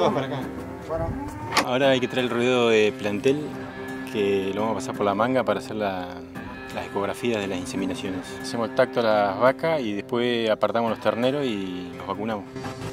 Todos para acá. Bueno. Ahora hay que traer el ruedo de plantel, que lo vamos a pasar por la manga para hacer las ecografías de las inseminaciones. Hacemos el tacto a las vacas y después apartamos los terneros y los vacunamos.